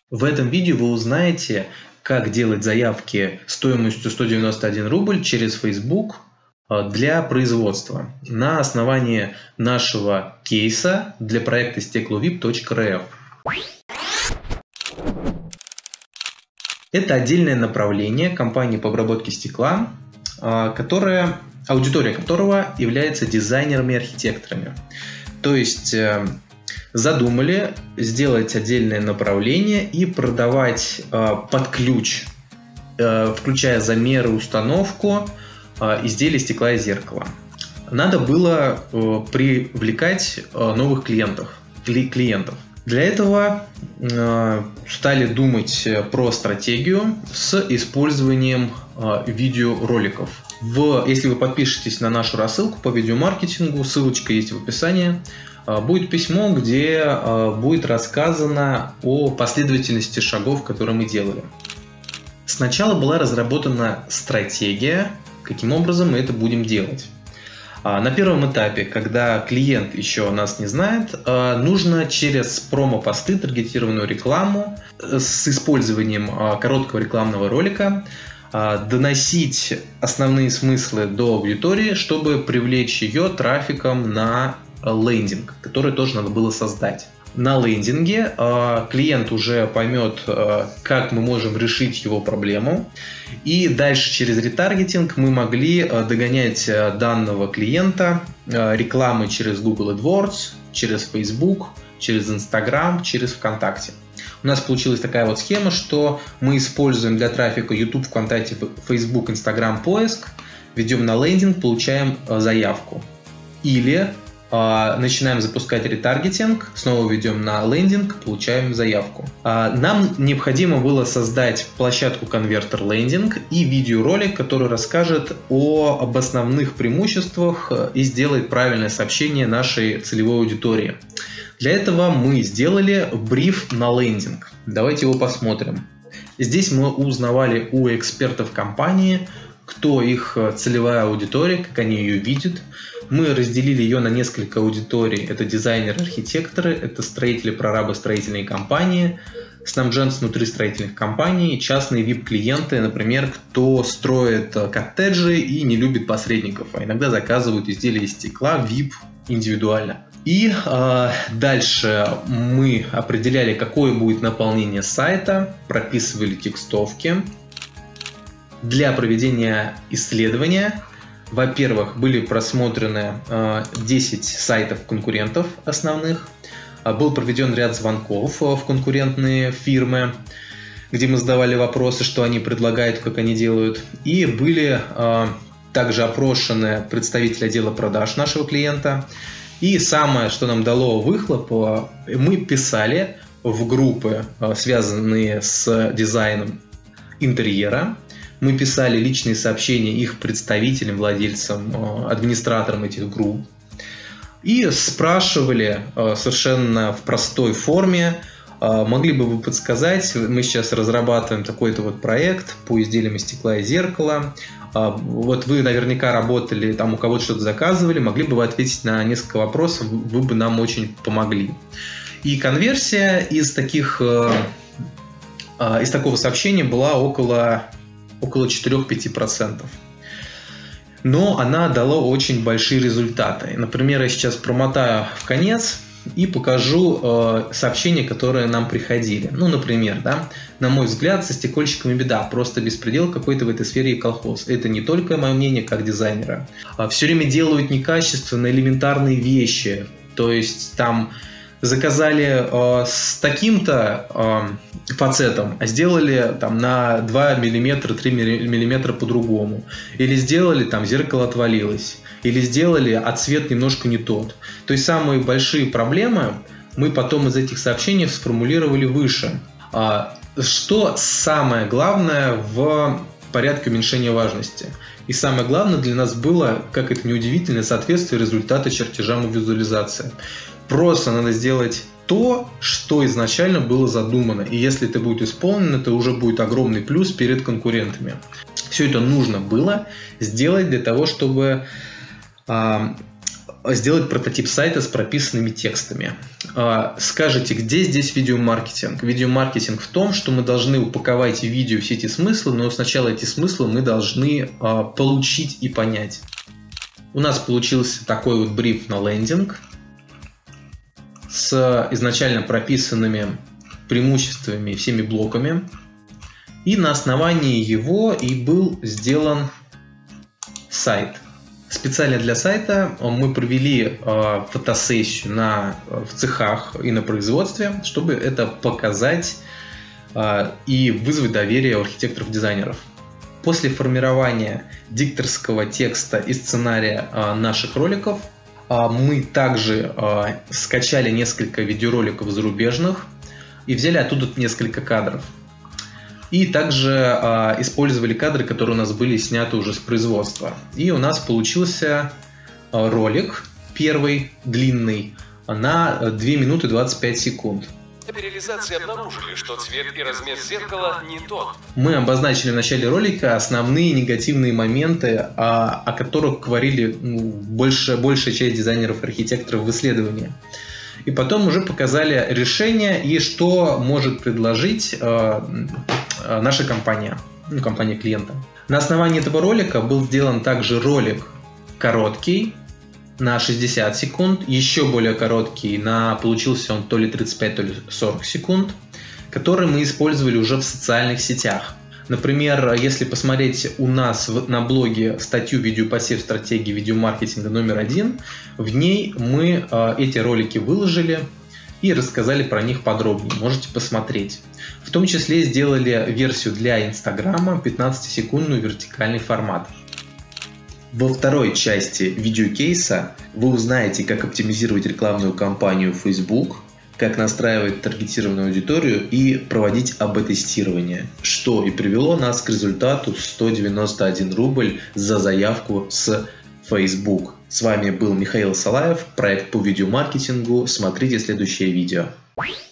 В этом видео вы узнаете, как делать заявки стоимостью 191 рубль через Facebook для производства на основании нашего кейса для проекта steklowip.rf. Это отдельное направление компании по обработке стекла, аудитория которого является дизайнерами и архитекторами. То есть задумали сделать отдельное направление и продавать под ключ, включая замеры, установку изделий стекла и зеркала. Надо было привлекать новых клиентов. Для этого стали думать про стратегию с использованием видеороликов. Если вы подпишетесь на нашу рассылку по видеомаркетингу, ссылочка есть в описании, будет письмо, где будет рассказано о последовательности шагов, которые мы делали. Сначала была разработана стратегия, каким образом мы это будем делать. На первом этапе, когда клиент еще нас не знает, нужно через промо-посты, таргетированную рекламу с использованием короткого рекламного ролика доносить основные смыслы до аудитории, чтобы привлечь ее трафиком на лендинг, который тоже надо было создать. На лендинге клиент уже поймет, как мы можем решить его проблему, и дальше через ретаргетинг мы могли догонять данного клиента рекламой через Google AdWords, через Facebook, через Instagram, через ВКонтакте. У нас получилась такая вот схема, что мы используем для трафика YouTube, ВКонтакте, Facebook, Instagram поиск, ведем на лендинг, получаем заявку. Или начинаем запускать ретаргетинг, снова ведем на лендинг, получаем заявку. Нам необходимо было создать площадку конвертер лендинг и видеоролик, который расскажет об основных преимуществах и сделает правильное сообщение нашей целевой аудитории. Для этого мы сделали бриф на лендинг. Давайте его посмотрим. Здесь мы узнавали у экспертов компании, кто их целевая аудитория, как они ее видят. Мы разделили ее на несколько аудиторий. Это дизайнеры, архитекторы, это строители, прорабы, строительные компании, снабженцы внутри строительных компаний, частные VIP-клиенты, например, кто строит коттеджи и не любит посредников, а иногда заказывают изделия из стекла VIP индивидуально. И дальше мы определяли, какое будет наполнение сайта, прописывали текстовки. Для проведения исследования, во-первых, были просмотрены 10 сайтов конкурентов основных, был проведен ряд звонков в конкурентные фирмы, где мы задавали вопросы, что они предлагают, как они делают, и были также опрошены представители отдела продаж нашего клиента. И самое, что нам дало выхлоп, мы писали в группы, связанные с дизайном интерьера. Мы писали личные сообщения их представителям, владельцам, администраторам этих групп. И спрашивали совершенно в простой форме, могли бы вы подсказать, мы сейчас разрабатываем такой-то вот проект по изделиям из стекла и зеркала. Вот вы наверняка работали, там у кого-то что-то заказывали, могли бы вы ответить на несколько вопросов, вы бы нам очень помогли. И конверсия из такого сообщения была около 4-5%. Но она дала очень большие результаты. Например, я сейчас промотаю в конец и покажу сообщения, которые нам приходили. Ну, например, на мой взгляд, со стекольщиками беда, просто беспредел какой-то в этой сфере и колхоз. Это не только мое мнение как дизайнера. Все время делают некачественно элементарные вещи. То есть там заказали с таким-то фацетом, а сделали там на 2 мм, 3 мм по-другому. Или сделали, там зеркало отвалилось. Или сделали, а цвет немножко не тот. То есть самые большие проблемы мы потом из этих сообщений сформулировали выше. Что самое главное в порядке уменьшения важности? И самое главное для нас было, как это неудивительно, соответствие результата чертежам и визуализации. Просто надо сделать то, что изначально было задумано. И если это будет исполнено, это уже будет огромный плюс перед конкурентами. Все это нужно было сделать для того, чтобы сделать прототип сайта с прописанными текстами. Скажете, где здесь видеомаркетинг? Видеомаркетинг в том, что мы должны упаковать в видео все эти смыслы, но сначала эти смыслы мы должны получить и понять. У нас получился такой вот бриф на лендинг с изначально прописанными преимуществами, всеми блоками. И на основании его и был сделан сайт. Специально для сайта мы провели фотосессию в цехах и на производстве, чтобы это показать и вызвать доверие у архитекторов-дизайнеров. После формирования дикторского текста и сценария наших роликов мы также скачали несколько видеороликов зарубежных и взяли оттуда несколько кадров. И также использовали кадры, которые у нас были сняты уже с производства. И у нас получился ролик, первый, длинный, на 2 минуты 25 секунд. При реализации обнаружили, что цвет и размер зеркала не тот. Мы обозначили в начале ролика основные негативные моменты, о которых говорили большая часть дизайнеров и архитекторов в исследовании. И потом уже показали решение и что может предложить наша компания, компания клиента. На основании этого ролика был сделан также ролик короткий на 60 секунд, еще более короткий, получился он то ли 35, то ли 40 секунд, который мы использовали уже в социальных сетях. Например, если посмотреть у нас на блоге статью «Видеопосев. Стратегии видеомаркетинга номер 1», в ней мы эти ролики выложили и рассказали про них подробнее. Можете посмотреть. В том числе сделали версию для Инстаграма 15-секундный вертикальный формат. Во второй части видеокейса вы узнаете, как оптимизировать рекламную кампанию в Facebook, как настраивать таргетированную аудиторию и проводить АБ-тестирование, что и привело нас к результату 191 рубль за заявку с Facebook. С вами был Михаил Салаев, проект по видеомаркетингу. Смотрите следующее видео.